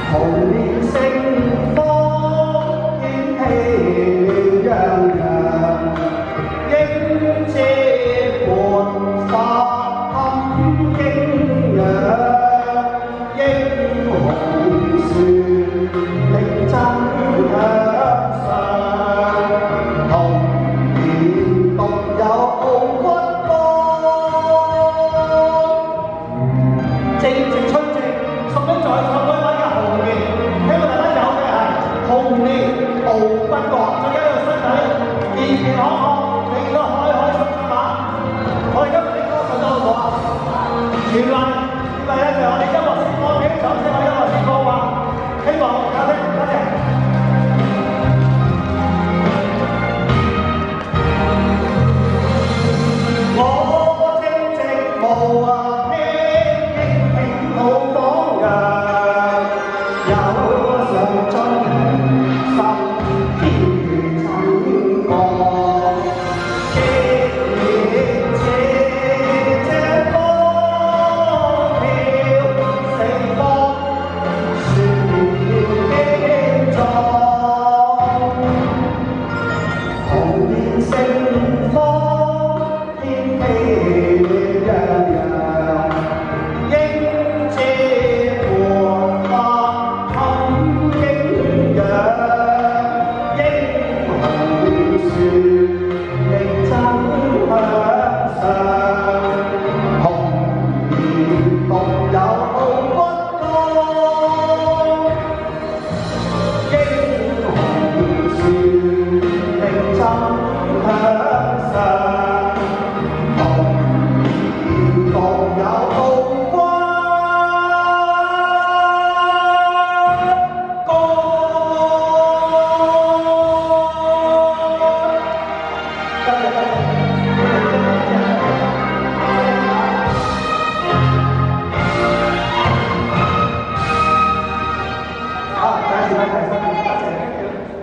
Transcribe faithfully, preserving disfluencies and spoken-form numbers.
童年盛放，景氣洋洋，應借伴發堪景仰，英雄船力爭向上，童年獨有傲骨光。正值春夕，屬於在座每位嘅紅年，希望大家有嘅係紅年傲骨光，最緊要身體健健康康，令到開開心心啊！我哋今日啲歌唱得好唔好啊？原來